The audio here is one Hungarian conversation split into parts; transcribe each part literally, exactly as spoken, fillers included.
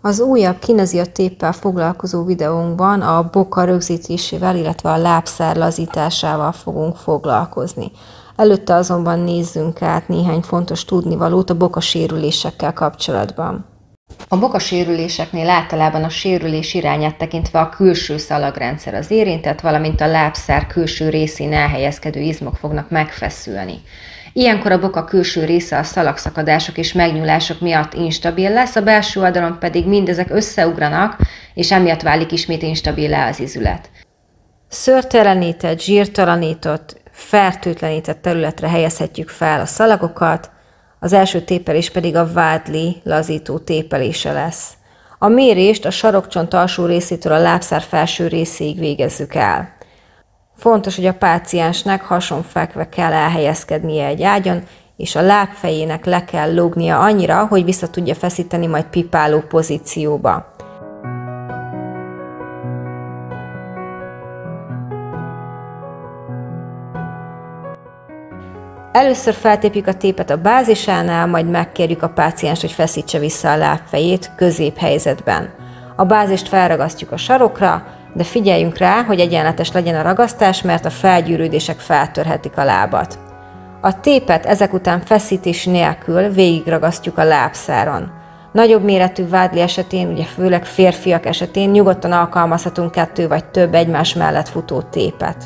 Az újabb kinezia téppel foglalkozó videónkban a boka rögzítésével, illetve a lábszár lazításával fogunk foglalkozni. Előtte azonban nézzünk át néhány fontos tudnivalót a bokasérülésekkel kapcsolatban. A bokasérüléseknél általában a sérülés irányát tekintve a külső szalagrendszer az érintett, valamint a lábszár külső részén elhelyezkedő izmok fognak megfeszülni. Ilyenkor a boka külső része a szalagszakadások és megnyúlások miatt instabil lesz, a belső oldalon pedig mindezek összeugranak, és emiatt válik ismét instabilá az izület. Szőrtelenített, zsírtalanított, fertőtlenített területre helyezhetjük fel a szalagokat, az első tépelés pedig a Wadley lazító tépelése lesz. A mérést a sarokcsont alsó részétől a lábszár felső részéig végezzük el. Fontos, hogy a páciensnek hasonfekve kell elhelyezkednie egy ágyon, és a lábfejének le kell lógnia annyira, hogy vissza tudja feszíteni majd pipáló pozícióba. Először feltépjük a tépet a bázisánál, majd megkérjük a pácienst, hogy feszítse vissza a lábfejét középhelyzetben. A bázist felragasztjuk a sarokra, de figyeljünk rá, hogy egyenletes legyen a ragasztás, mert a felgyűrődések feltörhetik a lábat. A tépet ezek után feszítés nélkül végigragasztjuk a lábszáron. Nagyobb méretű Wadley esetén, ugye főleg férfiak esetén nyugodtan alkalmazhatunk kettő vagy több egymás mellett futó tépet.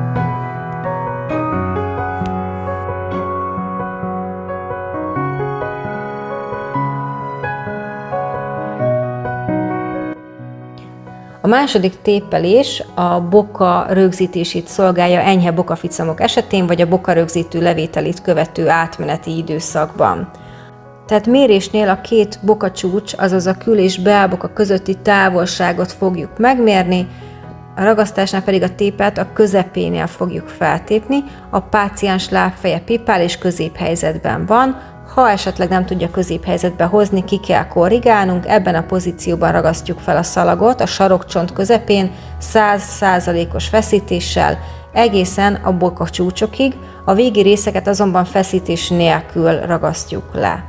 A második tépelés a boka rögzítését szolgálja enyhe bokaficamok esetén, vagy a boka rögzítő levételét követő átmeneti időszakban. Tehát mérésnél a két bokacsúcs, azaz a kül- és belboka közötti távolságot fogjuk megmérni, a ragasztásnál pedig a tépet a közepénél fogjuk feltépni, a páciens lábfeje pipál és középhelyzetben van. Ha esetleg nem tudja középhelyzetbe hozni, ki kell korrigálnunk, ebben a pozícióban ragasztjuk fel a szalagot a sarokcsont közepén száz százalékos feszítéssel egészen a bokacsúcsokig, a végi részeket azonban feszítés nélkül ragasztjuk le.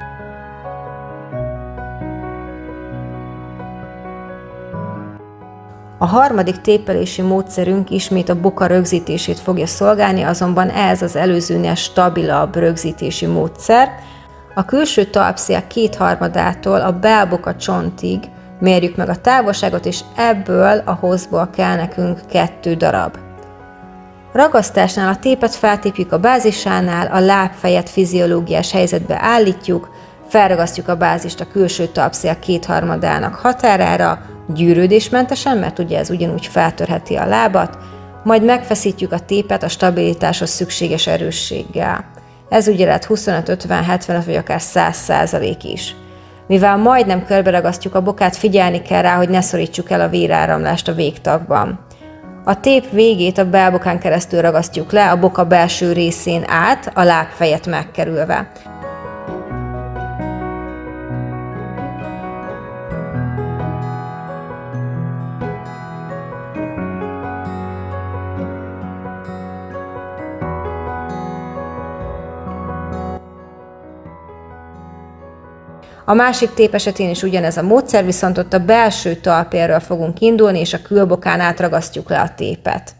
A harmadik tépelési módszerünk ismét a boka rögzítését fogja szolgálni, azonban ez az előzőnél stabilabb rögzítési módszer. A külső talpszél kétharmadától a belboka csontig mérjük meg a távolságot, és ebből a hosszból kell nekünk kettő darab. Ragasztásnál a tépet feltépjük a bázisánál, a lábfejet fiziológiás helyzetbe állítjuk, felragasztjuk a bázist a külső talpszél kétharmadának határára, gyűrődésmentesen, mert ugye ez ugyanúgy feltörheti a lábat, majd megfeszítjük a tépet a stabilitáshoz szükséges erősséggel. Ez ugye lehet huszonöt, ötven, hetvenöt vagy akár száz százalék is. Mivel majdnem körberagasztjuk a bokát, figyelni kell rá, hogy ne szorítsuk el a véráramlást a végtagban. A tép végét a belbokán keresztül ragasztjuk le, a boka belső részén át, a lábfejet megkerülve. A másik tép esetén is ugyanez a módszer, viszont ott a belső talpérről fogunk indulni, és a külbokán átragasztjuk le a tépet.